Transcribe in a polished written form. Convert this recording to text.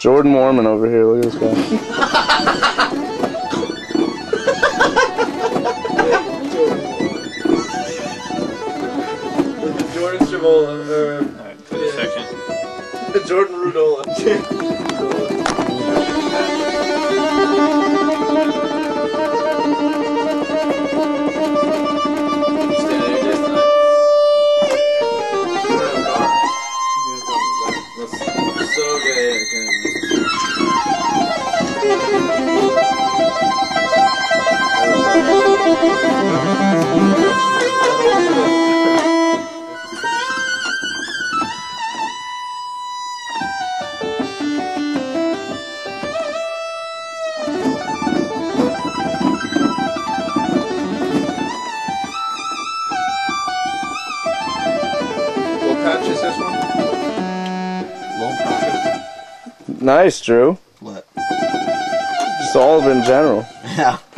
Jordan Mormon over here. Look at this guy. Jordan Stravola. Alright, for this section. Jordan Rudola. What patch is this one? Lone Prophet. Nice, Drew. What? Just all of it in general. Yeah.